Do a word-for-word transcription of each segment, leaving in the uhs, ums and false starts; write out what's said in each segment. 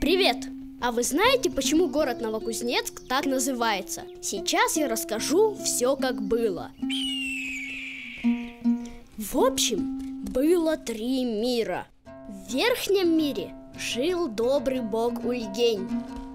Привет! А вы знаете, почему город Новокузнецк так называется? Сейчас я расскажу все, как было. В общем, было три мира. В верхнем мире жил добрый бог Ульгень.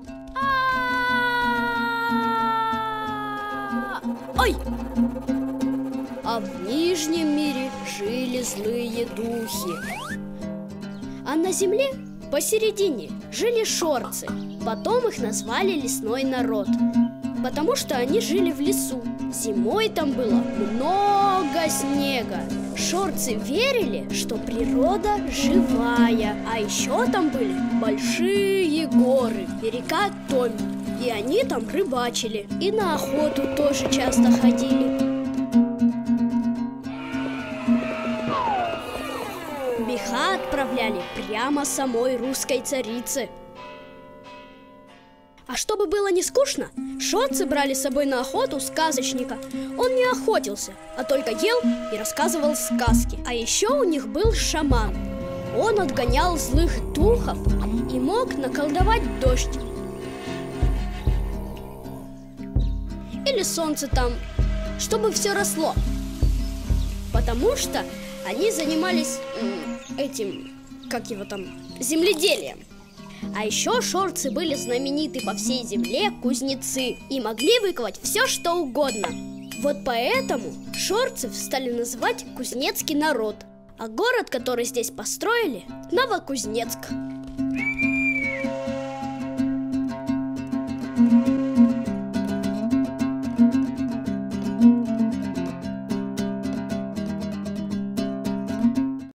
Ой! А в нижнем мире жили злые духи. А на земле посередине жили шорцы. Потом их назвали лесной народ, потому что они жили в лесу. Зимой там было много снега. Шорцы верили, что природа живая. А еще там были большие горы и река Томь. И они там рыбачили. И на охоту тоже часто ходили. Меха отправляли прямо самой русской царице. А чтобы было не скучно, шорцы брали с собой на охоту сказочника. Он не охотился, а только ел и рассказывал сказки. А еще у них был шаман. Он отгонял злых духов и мог наколдовать дождь. Или солнце там, чтобы все росло. Потому что они занимались м, этим, как его там, земледелием. А еще шорцы были знамениты по всей земле кузнецы и могли выковать все, что угодно. Вот поэтому шорцев стали называть кузнецкий народ. А город, который здесь построили, Новокузнецк.